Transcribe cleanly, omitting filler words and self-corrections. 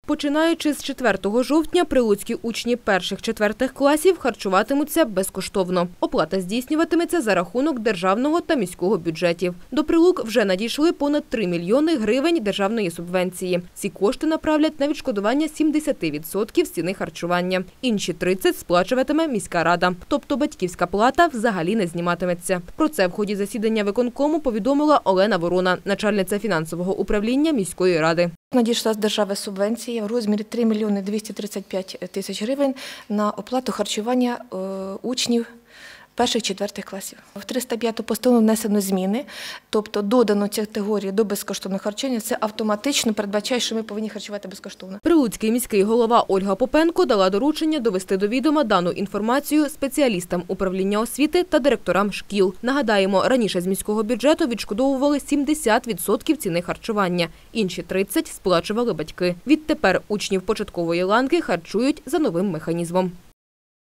Починаючи з 4 жовтня, прилуцькі учні перших-четвертих класів харчуватимуться безкоштовно. Оплата здійснюватиметься за рахунок державного та міського бюджетів. До Прилук вже надійшли понад 3 мільйони гривень державної субвенції. Ці кошти направлять на відшкодування 70% ціни харчування. Інші 30% сплачуватиме міська рада. Тобто батьківська плата взагалі не зніматиметься. Про це в ході засідання виконкому повідомила Олена Ворона, начальниця фінансового управління міської ради. Надійшла з держави субвенція в розмірі 3 мільйони 235 тисяч гривень на оплату харчування учнів перших-четвертих класів. В 305-ту постанову внесено зміни, тобто додано ці категорії до безкоштовного харчування. Це автоматично передбачає, що ми повинні харчувати безкоштовно. Прилуцький міський голова Ольга Попенко дала доручення довести до відома дану інформацію спеціалістам управління освіти та директорам шкіл. Нагадаємо, раніше з міського бюджету відшкодовували 70% ціни харчування, інші 30% сплачували батьки. Відтепер учнів початкової ланки харчують за новим механізмом.